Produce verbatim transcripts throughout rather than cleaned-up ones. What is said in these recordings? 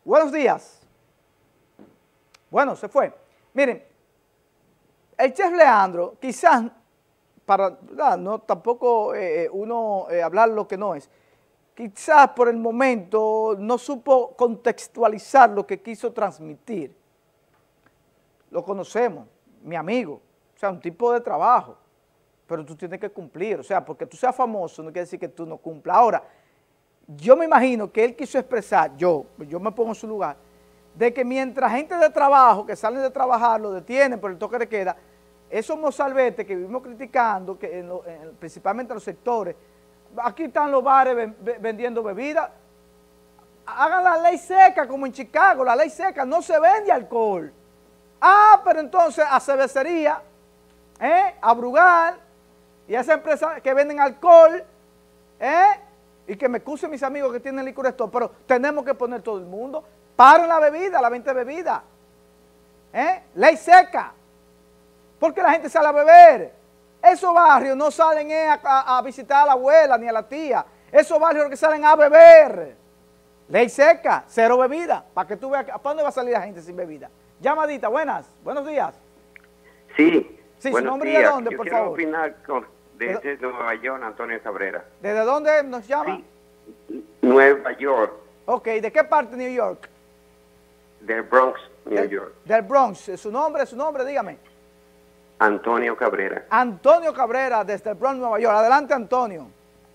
Buenos días. Bueno, se fue. Miren, el chef Leandro, quizás, para ¿verdad? no tampoco eh, uno eh, hablar lo que no es, quizás por el momento no supo contextualizar lo que quiso transmitir. Lo conocemos, mi amigo, o sea, un tipo de trabajo, pero tú tienes que cumplir, o sea, porque tú seas famoso no quiere decir que tú no cumplas. Ahora, yo me imagino que él quiso expresar, yo, yo me pongo en su lugar, de que mientras gente de trabajo, que salen de trabajar, lo detienen por el toque de queda, esos mozalbetes que vivimos criticando, que en lo, en, principalmente en los sectores, aquí están los bares ven, vendiendo bebidas, hagan la ley seca como en Chicago, la ley seca, no se vende alcohol. Ah, pero entonces a cervecería, ¿eh? a Brugal, y a esas empresas que venden alcohol, ¿eh? y que me excusen mis amigos que tienen licor store, pero tenemos que poner todo el mundo, paren la bebida, la venta de bebida, ¿eh? ley seca, porque la gente sale a beber. Esos barrios no salen eh, a, a, a visitar a la abuela ni a la tía, esos barrios que salen a beber. Ley seca, cero bebida, para que tú veas, ¿para dónde va a salir la gente sin bebida? Llamadita, buenas, buenos días. Sí, sí buenos ¿su nombre días. de dónde, Yo por quiero favor? opinar con, desde ¿De Nueva York, Antonio Cabrera. ¿Desde dónde nos llama? Sí, Nueva York. Ok, ¿de qué parte de New York? Del Bronx, New del, York. Del Bronx, su nombre, su nombre, dígame. Antonio Cabrera. Antonio Cabrera, desde el Bronx, Nueva York. Adelante, Antonio.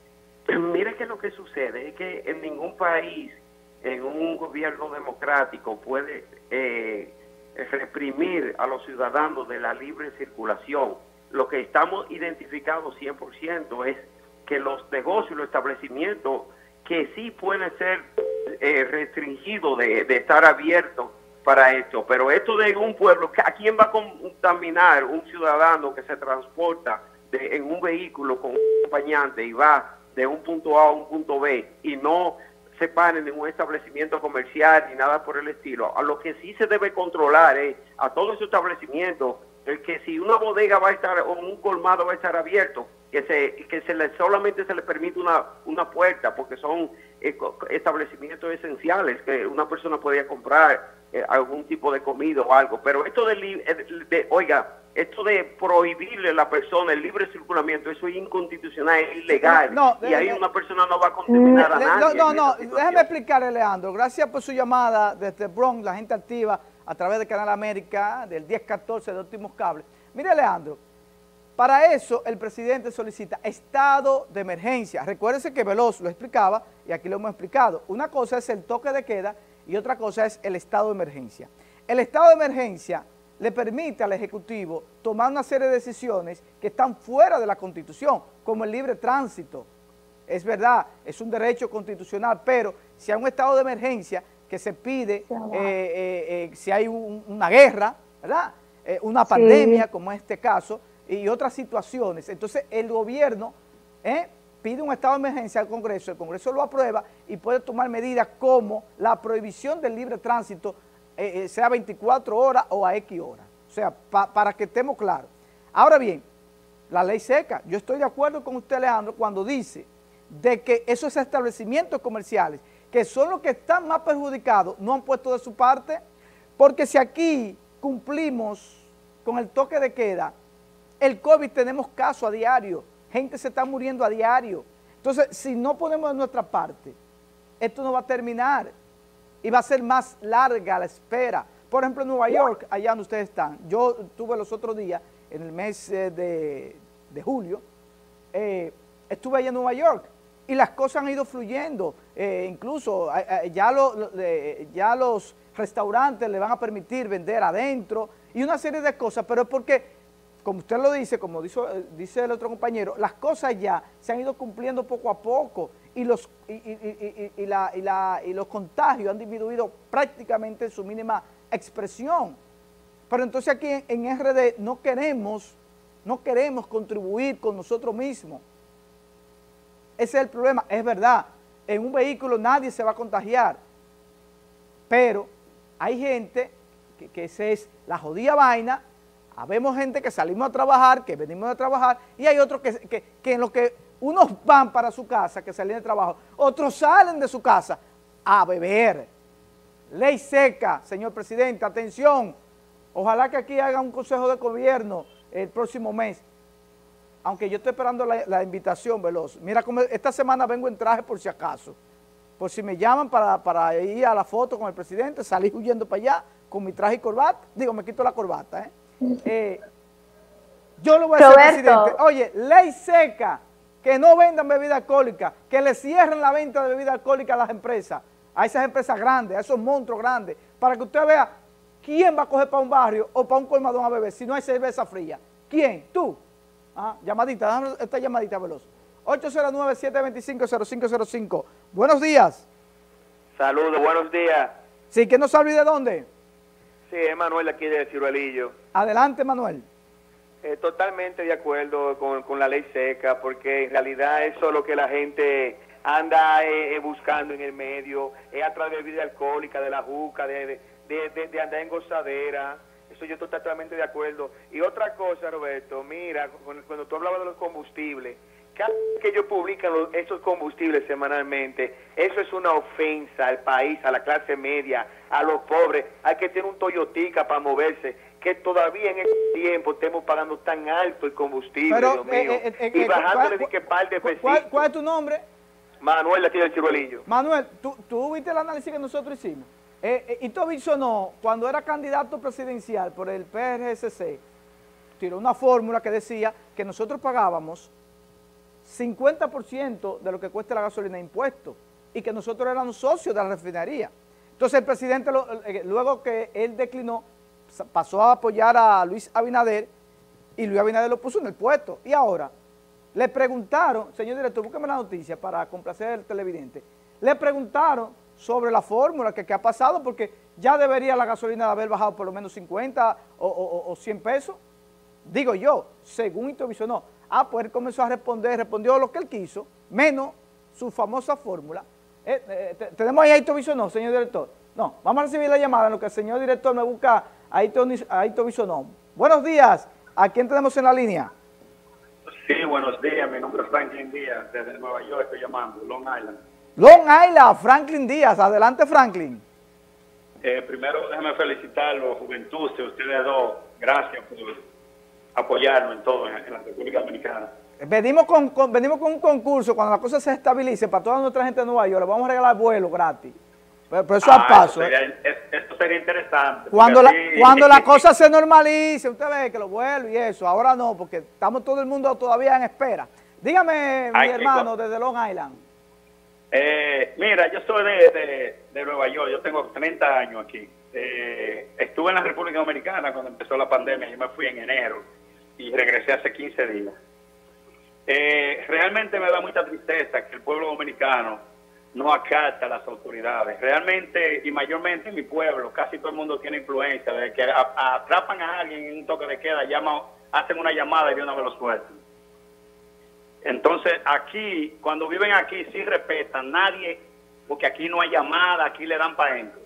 Mire que lo que sucede es que en ningún país, en un gobierno democrático, puede eh, reprimir a los ciudadanos de la libre circulación. Lo que estamos identificados cien por ciento es que los negocios, los establecimientos, que sí pueden ser eh, restringidos de, de estar abiertos para esto, pero esto de un pueblo, ¿a quién va a contaminar un ciudadano que se transporta de, en un vehículo con un acompañante y va de un punto A a un punto B y no se paren en un establecimiento comercial ni nada por el estilo? A lo que sí se debe controlar es a todos esos establecimientos, el que si una bodega va a estar o un colmado va a estar abierto, que se que se le solamente se le permite una una puerta, porque son eh, establecimientos esenciales que una persona podría comprar eh, algún tipo de comida o algo. Pero esto de, de, de oiga, esto de prohibirle a la persona el libre circulamiento, eso es inconstitucional, es ilegal. No, no, y ahí de, una persona no va a contaminar a nadie. No, no, no, déjeme explicarle, Leandro. Gracias por su llamada desde Bronx, la gente activa a través de Canal América, del diez catorce de Últimos Cables. Mire, Leandro, para eso el presidente solicita estado de emergencia. Recuérdese que Veloz lo explicaba y aquí lo hemos explicado. Una cosa es el toque de queda y otra cosa es el estado de emergencia. El estado de emergencia le permite al Ejecutivo tomar una serie de decisiones que están fuera de la Constitución, como el libre tránsito. Es verdad, es un derecho constitucional, pero si hay un estado de emergencia que se pide, eh, eh, eh, si hay un, una guerra, ¿verdad? Eh, una pandemia, sí, como en este caso, y otras situaciones, entonces el gobierno eh, pide un estado de emergencia al Congreso, el Congreso lo aprueba y puede tomar medidas como la prohibición del libre tránsito, eh, eh, sea veinticuatro horas o a X horas, o sea, pa, para que estemos claros. Ahora bien, la ley seca, yo estoy de acuerdo con usted, Leandro, cuando dice de que esos establecimientos comerciales, que son los que están más perjudicados, no han puesto de su parte, porque si aquí cumplimos con el toque de queda, el COVID tenemos casos a diario, gente se está muriendo a diario. Entonces, si no ponemos de nuestra parte, esto no va a terminar y va a ser más larga la espera. Por ejemplo, en Nueva York, allá donde ustedes están, yo estuve los otros días, en el mes eh, de, de julio, eh, estuve allá en Nueva York y las cosas han ido fluyendo. Eh, incluso eh, eh, ya, lo, lo, eh, ya los restaurantes le van a permitir vender adentro y una serie de cosas, pero es porque, como usted lo dice, como dice, dice el otro compañero, las cosas ya se han ido cumpliendo poco a poco y los, y, y, y, y, la, y, la, y los contagios han disminuido prácticamente en su mínima expresión. Pero entonces aquí en, en R D no queremos, no queremos contribuir con nosotros mismos. Ese es el problema. Es verdad, en un vehículo nadie se va a contagiar, pero hay gente que, que esa es la jodida vaina. Habemos gente que salimos a trabajar, que venimos a trabajar, y hay otros que, que, que en lo que unos van para su casa, que salen de trabajo, otros salen de su casa a beber. ley seca, señor presidente, atención, ojalá que aquí haga un consejo de gobierno el próximo mes, aunque yo estoy esperando la, la invitación, Veloz. Mira, como esta semana vengo en traje por si acaso, por si me llaman para, para ir a la foto con el presidente, salí huyendo para allá con mi traje y corbata, digo, me quito la corbata, ¿eh? eh yo lo voy a decir al presidente, oye, ley seca, que no vendan bebida alcohólica, que le cierren la venta de bebida alcohólica a las empresas, a esas empresas grandes, a esos monstruos grandes, para que usted vea quién va a coger para un barrio o para un colmadón a beber si no hay cerveza fría. ¿Quién? ¿Tú? Ah, llamadita, dame esta llamadita, Veloz. ocho cero nueve, siete dos cinco, cero cinco cero cinco. Buenos días. Saludos, buenos días. Sí, ¿quién nos sabe de dónde? Sí, es Manuel aquí de Ciruelillo. Adelante, Manuel. Eh, totalmente de acuerdo con, con la ley seca, porque en realidad eso es lo que la gente anda eh, buscando en el medio, es a través de bebida alcohólica, de la juca, de, de, de, de, de andar en gozadera. Eso yo estoy totalmente de acuerdo. Y otra cosa, Roberto, mira, cuando, cuando tú hablabas de los combustibles, cada vez que ellos publican los, esos combustibles semanalmente, eso es una ofensa al país, a la clase media, a los pobres. Hay que tener un Toyotica para moverse, que todavía en este tiempo estemos pagando tan alto el combustible, Pero, Dios mío, eh, eh, y eh, bajándole ¿cuál, de que par de pesitos. ¿cuál, ¿Cuál es tu nombre? Manuel, aquí del Ciruelillo. Manuel, ¿tú, tú viste el análisis que nosotros hicimos? Eh, eh, y tú no, cuando era candidato presidencial por el P R S C, tiró una fórmula que decía que nosotros pagábamos cincuenta por ciento de lo que cuesta la gasolina de impuestos y que nosotros éramos socios de la refinería. Entonces el presidente, lo, eh, luego que él declinó, pasó a apoyar a Luis Abinader y Luis Abinader lo puso en el puesto. Y ahora, le preguntaron, señor director, búsqueme la noticia para complacer al televidente, le preguntaron sobre la fórmula que, que ha pasado, porque ya debería la gasolina de haber bajado por lo menos cincuenta o, o, o cien pesos. Digo yo, según Introvisionó. Ah, pues él comenzó a responder, respondió lo que él quiso, menos su famosa fórmula. Eh, eh, ¿Tenemos ahí a Introvisionó, señor director? No, vamos a recibir la llamada en lo que el señor director me busca a Introvisionó. Buenos días, ¿a quién tenemos en la línea? Sí, buenos días, mi nombre es Franklin Díaz, desde Nueva York estoy llamando, Long Island. Long Island, Franklin Díaz, adelante Franklin. Eh, primero déjame felicitarlos, juventud, de ustedes dos, gracias por apoyarnos en todo en, en la República Dominicana. Venimos con, con, venimos con un concurso, cuando la cosa se estabilice, para toda nuestra gente de Nueva York, le vamos a regalar vuelo gratis. Pero, pero eso ah, a paso. Esto sería, eh. esto sería interesante. Cuando la, así... cuando la cosa se normalice, usted ve que los vuelos y eso, ahora no, porque estamos todo el mundo todavía en espera. Dígame, Ay, mi hermano, chico. desde Long Island. Eh, mira, yo soy de, de, de Nueva York, yo tengo treinta años aquí. Eh, estuve en la República Dominicana cuando empezó la pandemia, yo me fui en enero y regresé hace quince días. Eh, realmente me da mucha tristeza que el pueblo dominicano no acata a las autoridades. Realmente, y mayormente en mi pueblo, casi todo el mundo tiene influencia, de que a, a, atrapan a alguien en un toque de queda, llaman, hacen una llamada y de una vez lo sueltan. Entonces, aquí, cuando viven aquí, sí respetan, nadie, porque aquí no hay llamada, aquí le dan para adentro.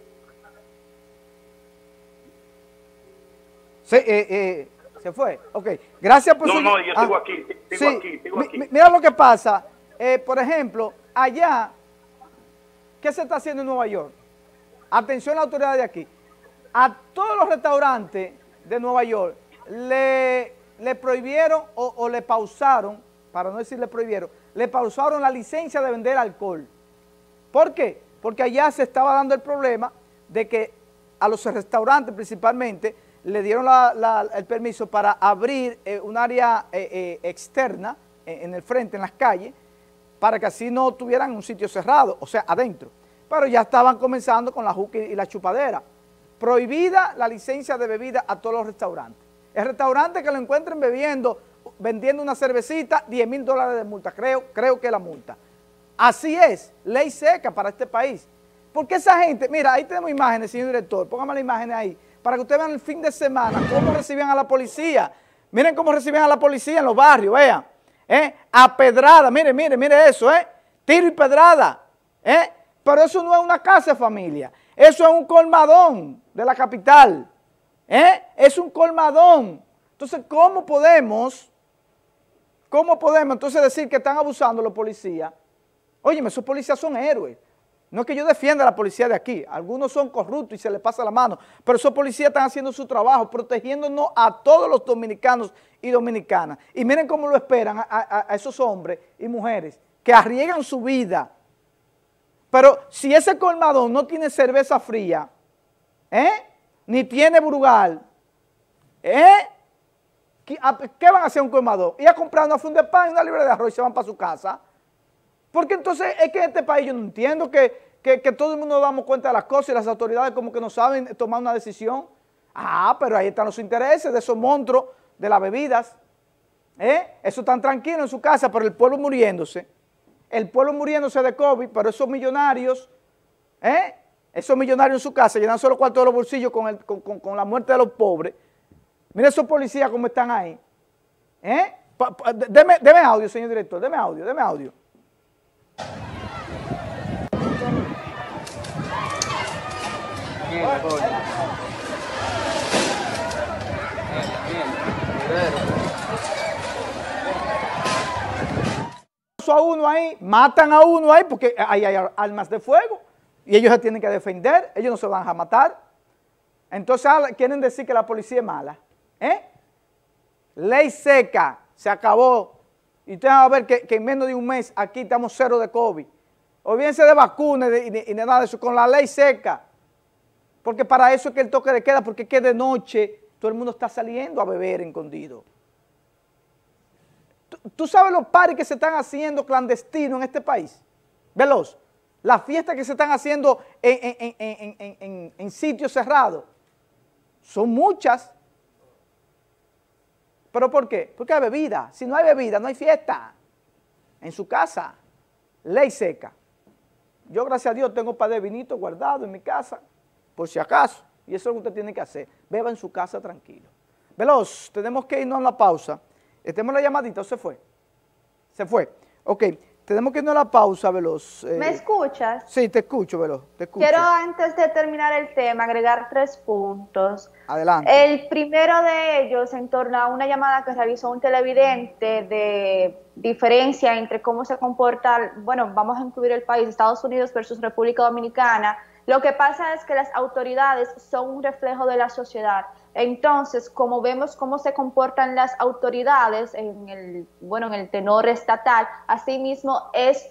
Sí, eh, eh, se fue. Ok, gracias por No, su... no, yo ah, sigo aquí, sigo sí. aquí, sigo aquí. M mira lo que pasa, eh, por ejemplo, allá, ¿qué se está haciendo en Nueva York? Atención a la autoridad de aquí. A todos los restaurantes de Nueva York le, le prohibieron o, o le pausaron, para no decir le prohibieron, le pausaron la licencia de vender alcohol. ¿Por qué? Porque allá se estaba dando el problema de que a los restaurantes principalmente le dieron la, la, el permiso para abrir eh, un área eh, eh, externa eh, en el frente, en las calles, para que así no tuvieran un sitio cerrado, o sea, adentro. Pero ya estaban comenzando con la juca y la chupadera. Prohibida la licencia de bebida a todos los restaurantes. El restaurante que lo encuentren bebiendo, vendiendo una cervecita, diez mil dólares de multa, creo, creo que es la multa. Así es, ley seca para este país. Porque esa gente, mira, ahí tenemos imágenes, señor director, póngame las imágenes ahí, para que ustedes vean el fin de semana cómo recibían a la policía. Miren cómo recibían a la policía en los barrios, vean. ¿Eh? A pedrada, mire, mire, mire eso, ¿eh? Tiro y pedrada, ¿eh? Pero eso no es una casa de familia, eso es un colmadón de la capital, ¿eh? Es un colmadón. Entonces, ¿cómo podemos, cómo podemos entonces decir que están abusando los policías? Óyeme, esos policías son héroes. No es que yo defienda a la policía de aquí, algunos son corruptos y se les pasa la mano, pero esos policías están haciendo su trabajo, protegiéndonos a todos los dominicanos y dominicanas. Y miren cómo lo esperan a, a, a esos hombres y mujeres que arriesgan su vida. Pero si ese colmadón no tiene cerveza fría, ¿eh? Ni tiene Brugal, ¿eh? ¿Qué, a, ¿qué van a hacer un colmadón? Ir a comprar una funda de pan y una libra de arroz y se van para su casa. Porque entonces es que en este país yo no entiendo que, que, que todo el mundo nos damos cuenta de las cosas y las autoridades como que no saben tomar una decisión. Ah, pero ahí están los intereses de esos monstruos de las bebidas. ¿Eh? Eso tan tranquilo en su casa, pero el pueblo muriéndose. El pueblo muriéndose de COVID, pero esos millonarios, ¿eh? Esos millonarios en su casa llenándose los cuartos de los bolsillos con, el, con, con, con la muerte de los pobres. Mira esos policías cómo están ahí. ¿Eh? Pa, pa, deme, deme audio, señor director, deme audio, deme audio. A uno ahí, matan a uno ahí porque hay, hay armas de fuego y ellos se tienen que defender, ellos no se van a matar. Entonces quieren decir que la policía es mala. ¿Eh? Ley seca, se acabó. Y ustedes van a ver que, que en menos de un mes aquí estamos cero de COVID. Olvídense de vacunas y de, de nada de eso, con la ley seca. Porque para eso es que el toque de queda, porque es que de noche todo el mundo está saliendo a beber escondido. ¿Tú, tú sabes los paris que se están haciendo clandestinos en este país? Veloz. Las fiestas que se están haciendo en, en, en, en, en, en sitios cerrados. Son muchas. ¿Pero por qué? Porque hay bebida. Si no hay bebida, no hay fiesta. En su casa, ley seca. Yo, gracias a Dios, tengo un par de vinitos guardados en mi casa, por si acaso. Y eso es lo que usted tiene que hacer. Beba en su casa tranquilo. Veloz, tenemos que irnos a la pausa. ¿Tenemos la llamadita o se fue? Se fue. Ok, tenemos que irnos a la pausa, Veloz. Eh, ¿Me escuchas? Sí, te escucho, Veloz, te escucho. Quiero, antes de terminar el tema, agregar tres puntos. Adelante. El primero de ellos, en torno a una llamada que realizó un televidente de diferencia entre cómo se comporta, bueno, vamos a incluir el país, Estados Unidos versus República Dominicana. Lo que pasa es que las autoridades son un reflejo de la sociedad. Entonces, como vemos cómo se comportan las autoridades en el, bueno, en el tenor estatal, asimismo es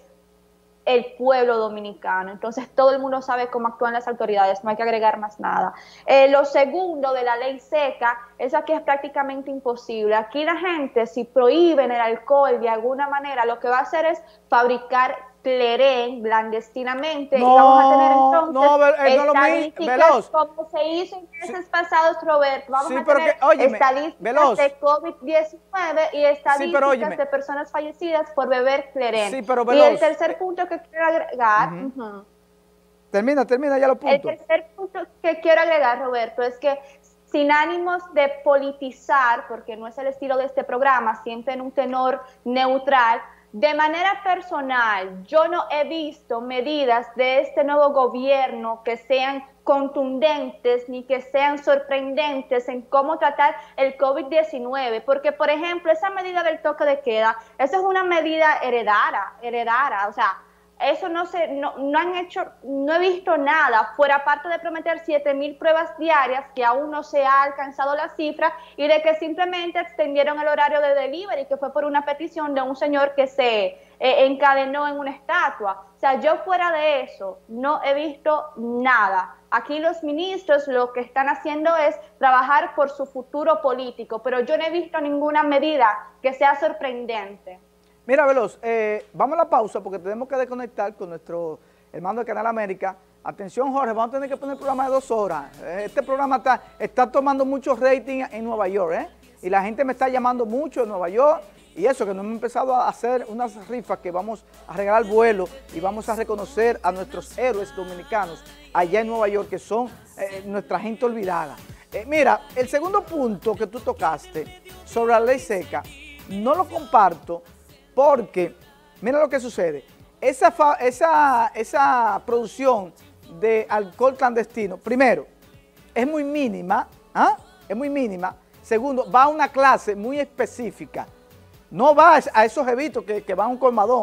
el pueblo dominicano. Entonces, todo el mundo sabe cómo actúan las autoridades, no hay que agregar más nada. Eh, lo segundo de la ley seca, eso que es prácticamente imposible. Aquí la gente, si prohíben el alcohol de alguna manera, lo que va a hacer es fabricar clerén clandestinamente no, y vamos a tener entonces no, eh, no estadísticas como se hizo en meses sí. pasados, Roberto. Vamos sí, a tener que, óyeme, estadísticas Veloz. de COVID diecinueve y estadísticas sí, de personas fallecidas por beber clerén. Sí, pero, y el tercer punto que quiero agregar... Uh-huh. uh-huh. Termina, termina ya los puntos. El tercer punto que quiero agregar, Roberto, es que sin ánimos de politizar, porque no es el estilo de este programa, siempre en un tenor neutral, de manera personal, yo no he visto medidas de este nuevo gobierno que sean contundentes ni que sean sorprendentes en cómo tratar el COVID diecinueve, porque, por ejemplo, esa medida del toque de queda, eso es una medida heredada, heredada, o sea, eso no se, no, no han hecho, no he visto nada, fuera parte de prometer siete mil pruebas diarias, que aún no se ha alcanzado la cifra, y de que simplemente extendieron el horario de delivery, que fue por una petición de un señor que se eh, encadenó en una estatua. O sea, yo fuera de eso, no he visto nada. Aquí los ministros lo que están haciendo es trabajar por su futuro político, pero yo no he visto ninguna medida que sea sorprendente. Mira, Veloz, eh, vamos a la pausa porque tenemos que desconectar con nuestro hermano de Canal América. Atención, Jorge, vamos a tener que poner el programa de dos horas. Este programa está, está tomando mucho rating en Nueva York, ¿eh? Y la gente me está llamando mucho en Nueva York. Y eso, que nos hemos empezado a hacer unas rifas que vamos a regalar vuelo y vamos a reconocer a nuestros héroes dominicanos allá en Nueva York, que son eh, nuestra gente olvidada. Eh, mira, el segundo punto que tú tocaste sobre la ley seca, no lo comparto. Porque, mira lo que sucede, esa, fa, esa, esa producción de alcohol clandestino, primero, es muy mínima, ¿ah? es muy mínima. Segundo, va a una clase muy específica. No va a esos jevitos que, que van a un colmadón,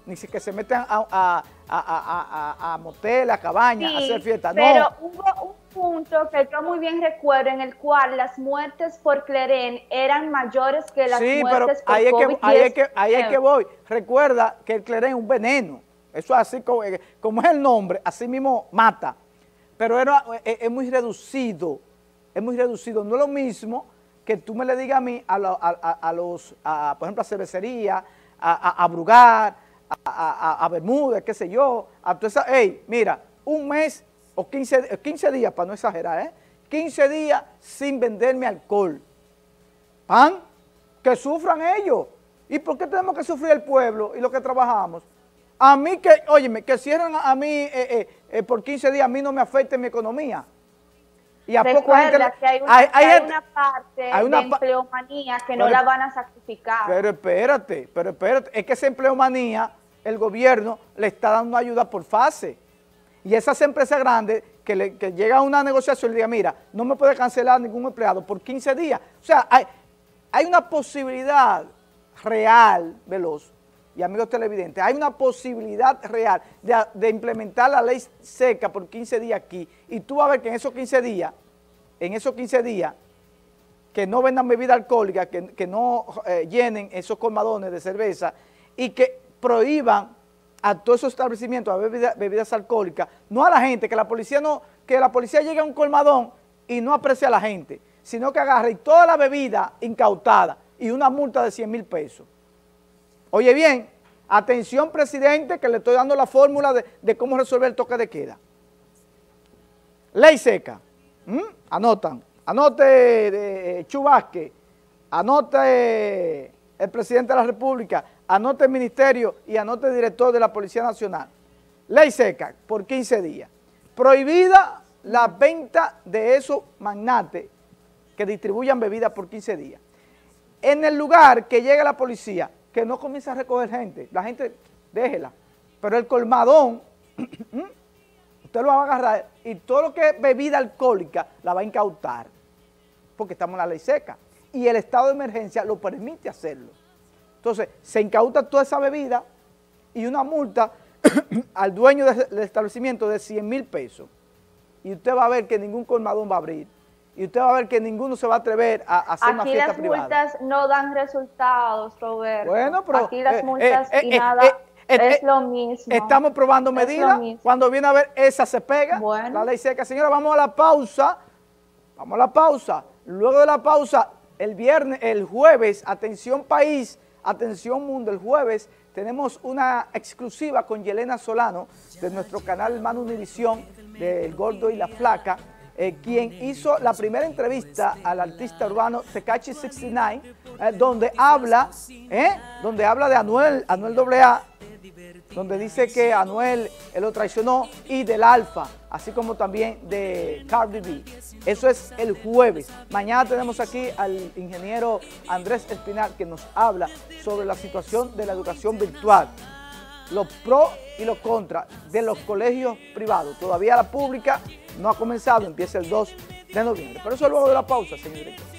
ni si que se metan a, a, a, a, a, a moteles, a cabañas, Sí, a hacer fiestas. Pero no. hubo un punto que yo muy bien recuerdo en el cual las muertes por Clerén eran mayores que las Sí, pero muertes por ahí es, que, COVID ahí, es que, ahí es que diecinueve. voy. Recuerda que el Clerén es un veneno. Eso así como, como es el nombre, así mismo mata. Pero era, es, es muy reducido. Es muy reducido. No es lo mismo que tú me le digas a mí, a, lo, a, a, a los, a, por ejemplo, a cervecería, a, a, a Brugal, a, a, a Bermúdez, qué sé yo. A toda esa, hey, mira, un mes o quince, quince días, para no exagerar, ¿eh? quince días sin venderme alcohol. ¿Pan? Que sufran ellos. ¿Y por qué tenemos que sufrir el pueblo y los que trabajamos? A mí que, óyeme, que cierran a mí eh, eh, eh, por quince días, a mí no me afecta en mi economía. Y a poco gente, Recuerda que hay una, hay, hay que hay gente, una parte hay una de pa- empleomanía que pero- no la van a sacrificar. Pero espérate, pero espérate, es que esa empleomanía, el gobierno le está dando ayuda por fase. Y esas empresas grandes que, le, que llega a una negociación y le diga, mira, no me puede cancelar ningún empleado por quince días. O sea, hay, hay una posibilidad real, Veloz, y amigos televidentes, hay una posibilidad real de, de implementar la ley seca por quince días aquí. Y tú vas a ver que en esos quince días, en esos quince días, que no vendan bebida alcohólica, que, que no eh, llenen esos colmadones de cerveza y que prohíban a todos esos establecimientos a bebida, bebidas alcohólicas, no a la gente, que la policía no, que la policía llegue a un colmadón y no aprecie a la gente, sino que agarre toda la bebida incautada y una multa de cien mil pesos. Oye bien, atención presidente, que le estoy dando la fórmula de, de cómo resolver el toque de queda. Ley seca. ¿Mm? Anotan. Anote de Chubasque, anote el presidente de la República, anote el ministerio y anote el director de la Policía Nacional. Ley seca por quince días. Prohibida la venta de esos magnates que distribuyan bebidas por quince días. En el lugar que llegue la policía, que no comience a recoger gente, la gente déjela, pero el colmadón, usted lo va a agarrar y todo lo que es bebida alcohólica la va a incautar, porque estamos en la ley seca y el estado de emergencia lo permite hacerlo. Entonces, se incauta toda esa bebida y una multa al dueño del establecimiento de cien mil pesos. Y usted va a ver que ningún colmadón va a abrir. Y usted va a ver que ninguno se va a atrever a, a hacer Aquí una fiesta las privada. multas no dan resultados, Roberto. Bueno, pero Aquí las eh, multas eh, y eh, nada eh, eh, es eh, lo mismo. Estamos probando Es medidas. lo mismo. Cuando viene a ver, esa se pega. Bueno. La ley seca. Señora, vamos a la pausa. Vamos a la pausa. Luego de la pausa, el viernes, el jueves, atención país, atención mundo, el jueves tenemos una exclusiva con Yelena Solano de nuestro canal Hermano Univisión, del Gordo y la Flaca, eh, quien hizo la primera entrevista al artista urbano Tekashi sesenta y nueve, eh, donde habla, eh, donde habla de Anuel, Anuel doble A, donde dice que Anuel él lo traicionó, y del Alfa, así como también de Cardi B. Eso es el jueves. Mañana tenemos aquí al ingeniero Andrés Espinal, que nos habla sobre la situación de la educación virtual, los pro y los contra de los colegios privados. Todavía la pública no ha comenzado, empieza el dos de noviembre. Pero eso luego de la pausa, señor director.